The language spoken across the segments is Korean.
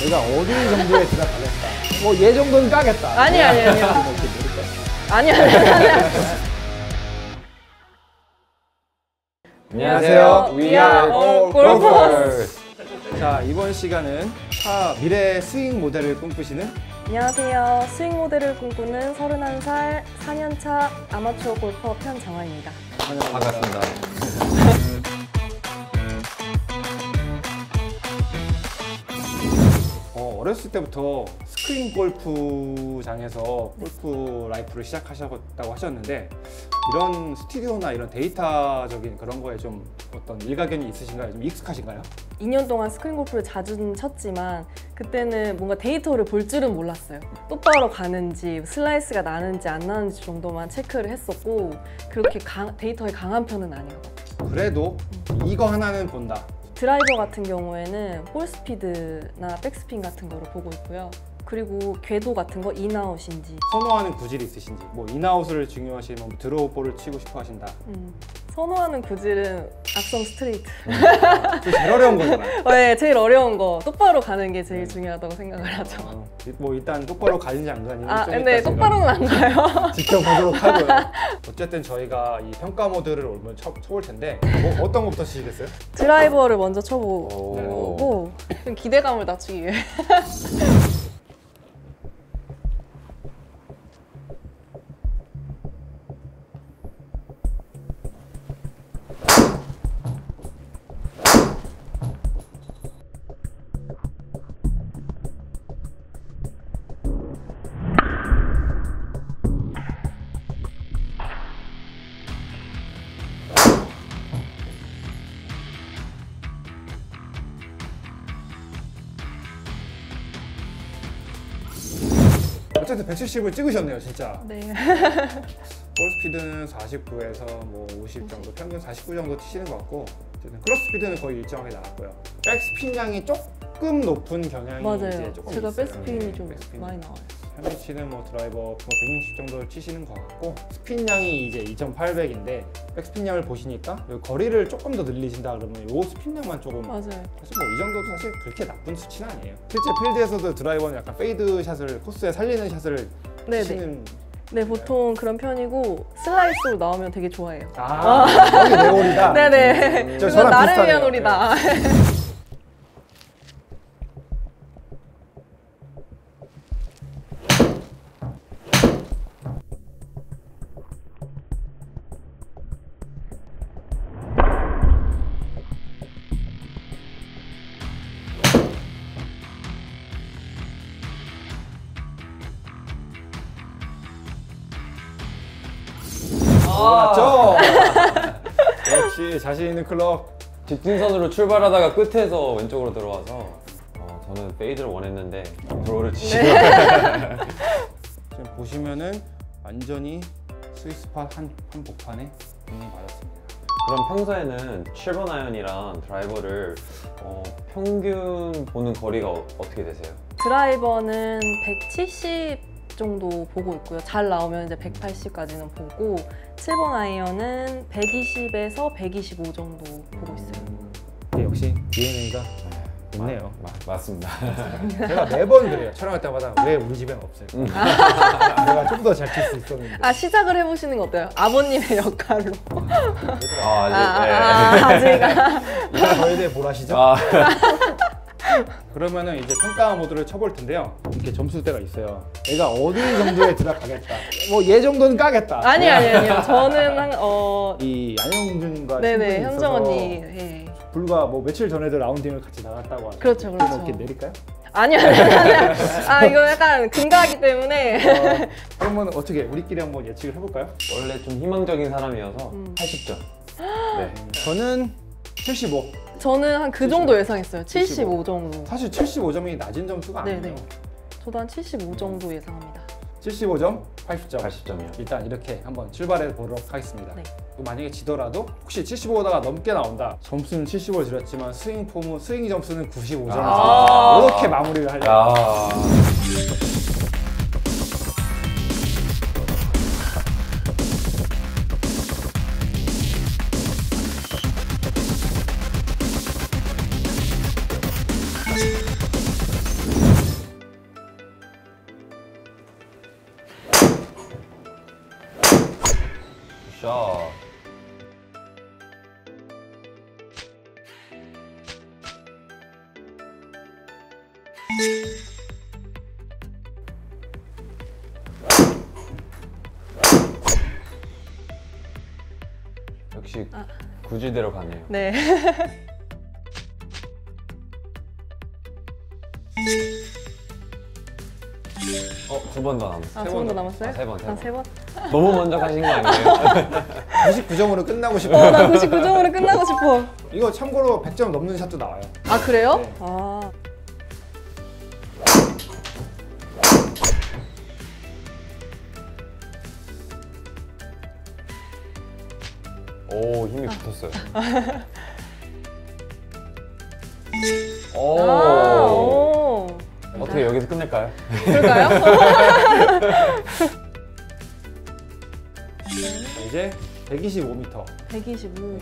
내가 어디 정도에 들어가겠다. 뭐 얘 정도는 까겠다. 아니요. 안녕하세요. We are all golfers. 자, 이번 시간은 미래 스윙 모델을 꿈꾸시는 안녕하세요. 스윙 모델을 꿈꾸는 31살 4년차 아마추어 골퍼 편정화입니다. 반갑습니다. 어렸을 때부터 스크린 골프장에서 골프 라이프를 시작하셨다고 하셨는데 이런 스튜디오나 이런 데이터적인 그런 거에 좀 어떤 일가견이 있으신가요? 좀 익숙하신가요? 2년 동안 스크린 골프를 자주는 쳤지만 그때는 뭔가 데이터를 볼 줄은 몰랐어요. 똑바로 가는지 슬라이스가 나는지 안 나는지 정도만 체크를 했었고 그렇게 데이터에 강한 편은 아니었거든요. 그래도 이거 하나는 본다. 드라이버 같은 경우에는 볼 스피드나 백스핀 같은 거를 보고 있고요. 그리고 궤도 같은 거 인아웃인지 선호하는 구질이 있으신지 뭐 인아웃을 중요하시면 뭐 드로우볼을 치고 싶어 하신다. 선호하는 구질은 악성 스트레이트. 제일 어려운 거잖아요. 네, 제일 어려운 거 똑바로 가는 게 제일 중요하다고 생각을 하죠. 뭐 일단 똑바로 가는지 안 가는지 근데 똑바로는 안 가요. 지켜보도록 하고요. 어쨌든 저희가 이 평가 모드를 오늘 쳐볼 텐데 뭐 어떤 것부터 치시겠어요? 드라이버를 먼저 쳐보고 좀 기대감을 낮추기 위해 어쨌든 170을 찍으셨네요, 진짜. 네. 볼 스피드는 49에서 뭐 50 정도, 평균 49 정도 치시는 것 같고 어쨌든 클럽 스피드는 거의 일정하게 나왔고요. 백스핀량이 조금 높은 경향이 맞아요. 이제 조금 제가 있어요. 백스핀이 좀 백스핀. 많이 나와요. 현미 치는 뭐 드라이버 160 정도를 치시는 것 같고 스핀량이 이제 2,800인데 백스핀량을 보시니까 여기 거리를 조금 더 늘리신다 그러면 이 스핀량만 조금 맞아요. 사실 뭐 이 정도도 사실 그렇게 나쁜 수치는 아니에요. 실제 필드에서도 드라이버는 약간 페이드 샷을 코스에 살리는 샷을 네네. 치시는 네, 보통 그런 편이고 슬라이스로 나오면 되게 좋아해요. 여기 내 홀이다. 네네. 저 이건 저랑 나를 비슷하네요. 위한 홀이다. 맞죠? 역시 자신 있는 클럽. 직진선으로 출발하다가 끝에서 왼쪽으로 들어와서 저는 페이드를 원했는데 드로우를 치시고 지금 보시면은 완전히 스위스팟 한 복판에 공이 맞았습니다. 그럼 평소에는 7번 아이언이랑 드라이버를 평균 보는 거리가 어떻게 되세요? 드라이버는 170 정도 보고 있고요. 잘 나오면 이제 180까지는 보고 7번 아이언은 120에서 125 정도 보고 있어요. 역시 DNA가 있네요. 맞습니다. 제가 매번 그래요. 촬영할 때마다 왜 우리 집엔 없을까? 내가 좀 더 잘 칠 수 있었는데. 시작을 해보시는 거 어때요? 아버님의 역할로. 아직. 이거 저에 대해 뭘 아시죠? 그러면은 이제 평가 모드를 쳐볼 텐데요. 이렇게 점수대가 있어요. 내가 어디 정도에 들어가겠다. 뭐 얘 정도는 까겠다. 아니요. 저는 이 안영준과 네네, 친분이 현정 있어서 언니. 예. 불과 뭐 며칠 전에도 라운딩을 같이 나갔다고 하죠. 그렇죠. 뭐 이렇게 내릴까요? 아니요. 이거 약간 근거하기 때문에. 그러면 어떻게 우리끼리 한번 예측을 해볼까요? 원래 좀 희망적인 사람이어서 80점. 네. 저는 75. 저는 한 그 정도 예상했어요. 75 정도. 사실 75점이 낮은 점수가 아니에요. 네네. 저도 한 75 정도 예상합니다. 75점, 80점. 80점이요. 일단 이렇게 한번 출발해 보도록 하겠습니다. 네. 만약에 지더라도 혹시 75보다가 넘게 나온다. 점수는 75를 드렸지만 스윙 점수는 95점. 이렇게 마무리를 하려고. 역시 구질대로 가네요. 네. 두 번 더 남았어요. 아, 세 두 번 더 번. 남았어요? 세 번, 세 번. 세 번? 너무 먼저 가신 거 아니에요? 99점으로 끝나고 싶어. 나 99점으로 끝나고 싶어. 이거 참고로 100점 넘는 샷도 나와요. 아, 그래요? 네. 아. 오, 힘이 붙었어요. 아, 오. 오. 어떻게 여기서 끝낼까요? 그럴까요? 자, 이제 125m. 125.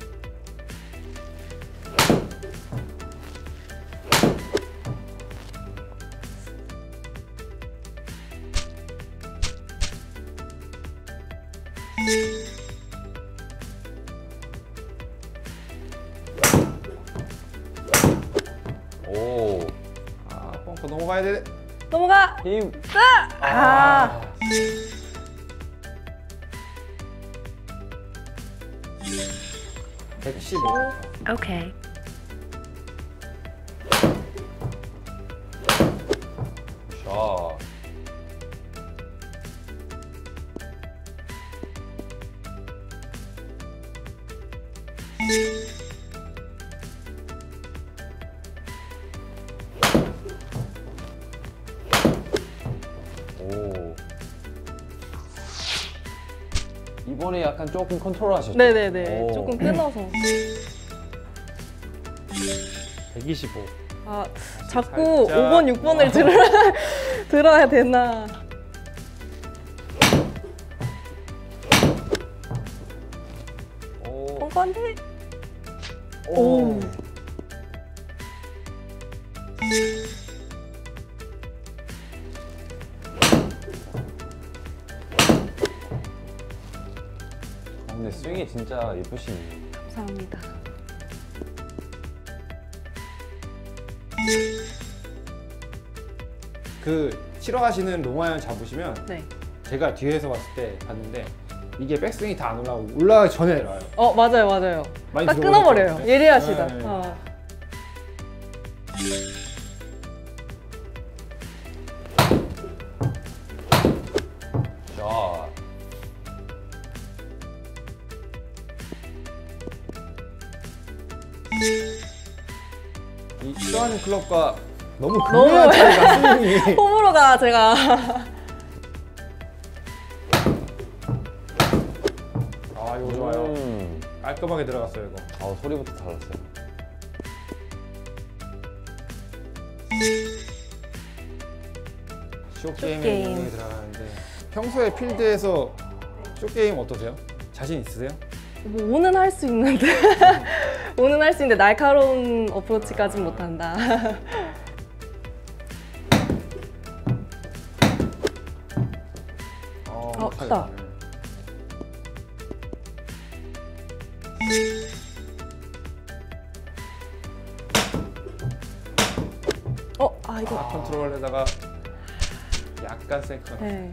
오. 아, 벙커 넘어가야 돼. 넘어가! 힘. 아. 115. 오케이. 샷. 오. 이번에 약간 조금 컨트롤 하셨죠? 네네네. 오. 조금 끊어서. 125. 아, 자꾸 살짝. 5번, 6번을 들어야 되나. 오. 벙커 안 돼. 오. 오. 근데 스윙이 진짜 예쁘시네요. 감사합니다. 그 치러 가시는 로마연 잡으시면 네. 제가 뒤에서 봤을 때 봤는데 이게 백스윙이 다 안 올라오고 올라가기 전에 내려와요. 맞아요, 맞아요. 많이 딱 들어오죠? 끊어버려요. 네. 예리하시다. 네. 샷. 이 싫어하는 클럽과 너무 너무 극명한 차이가 스윙이. 홈으로가 제가 아 이거 좋아요. 음. 깔끔하게 들어갔어요 이거. 아, 소리부터 달랐어요. 쇼게임에 쇼게임. 분명히 들어가는데 평소에 필드에서 쇼게임 어떠세요? 자신 있으세요? 뭐 오는 할 수 있는데 오는 할 수 있는데 날카로운 어프로치까진 못한다. 크다. 이거. 컨트롤에다가 약간 세컨. 네.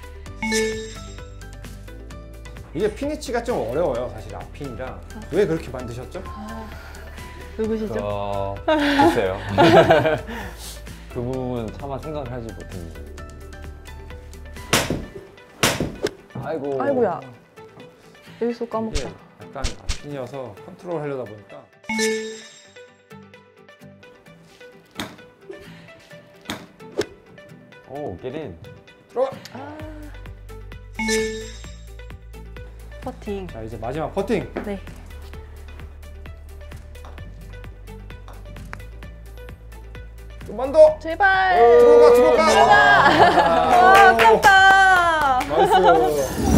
이게 피니치가 좀 어려워요 사실 앞핀이라. 왜 그렇게 만드셨죠? 누구시죠? 글쎄요. 그 부분은 차마 생각을 하지 못했는데. 아이고. 아이고야. 여기서 이게 까먹자. 약간 앞핀이어서 컨트롤 하려다 보니까 오, get 들어가! 퍼팅. 자 이제 마지막 퍼팅. 네. 좀만 더! 제발. 들어가! 아, 아깝다. 나이스!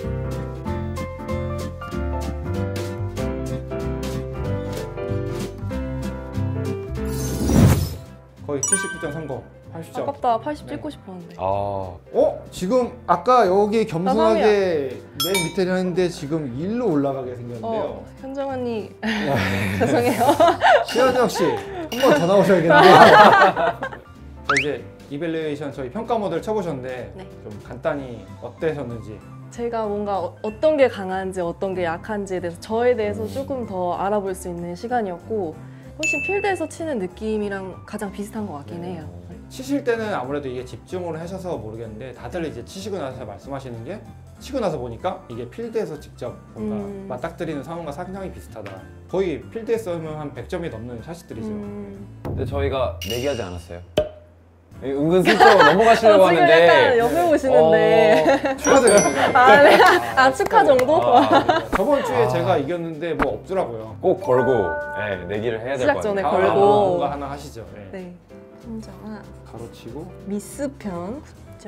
거의 79.30, 80점. 아깝다. 80 네. 찍고 싶었는데. 아, 지금 아까 여기 겸손하게 나삼이야. 맨 밑에 했는데 지금 1로 올라가게 생겼는데요. 현정 언니 죄송해요. 시현정 씨, 한 번 더 나오셔야겠는데요. 자, 이제 이밸류에이션 저희 평가 모드를 쳐보셨는데 네. 좀 간단히 어떠셨는지. 제가 뭔가 어떤 게 강한지 어떤 게 약한지에 대해서 저에 대해서 조금 더 알아볼 수 있는 시간이었고 훨씬 필드에서 치는 느낌이랑 가장 비슷한 것 같긴 해요. 치실 때는 아무래도 이게 집중을 하셔서 모르겠는데 다들 이제 치시고 나서 말씀하시는 게 치고 나서 보니까 이게 필드에서 직접 뭔가 맞닥뜨리는 상황과 상당히 비슷하다. 거의 필드에서는 한 100점이 넘는 샷들이죠. 근데 저희가 내기하지 않았어요. 은근슬쩍 넘어가시려고 지금 하는데 약간 옆에 보시는데 축하드립니다. 아, 네. 아 축하 정도? 저번 주에 제가 이겼는데 뭐 없더라고요. 꼭 걸고 내기를 해야 될 시작 것 전에 같아요. 걸고. 뭔가 하나 하시죠. 네. 네. 혼자와 가로치고 미스편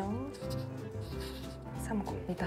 9.30입니다.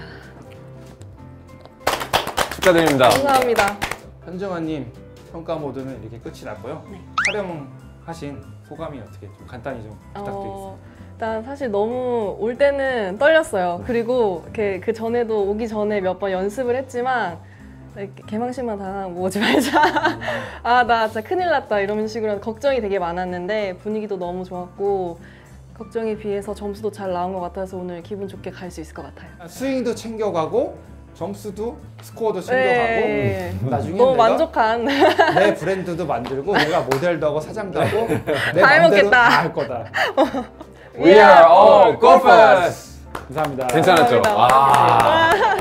축하드립니다. 감사합니다. 현정아님 평가 모드는 이렇게 끝이 났고요. 네. 촬영하신 소감이 어떻게 좀 간단히 좀 부탁드리겠습니다. 일단 사실 너무 올 때는 떨렸어요. 그리고 이렇게 그 전에도 오기 전에 몇 번 연습을 했지만 이렇게 개망신만 당하고 오지 말자. 아, 나 진짜 큰일 났다 이런 식으로 걱정이 되게 많았는데 분위기도 너무 좋았고 걱정에 비해서 점수도 잘 나온 것 같아서 오늘 기분 좋게 갈 수 있을 것 같아요. 스윙도 챙겨가고 점수도 스코어도 챙겨가고 네. 나중에 너무 내가 만족한. 내 브랜드도 만들고 내가 모델도 하고 사장도 하고 내 다 맘대로 해먹겠다. 다 할 거다. We are all golfers. 감사합니다. 괜찮았죠? 감사합니다. 아.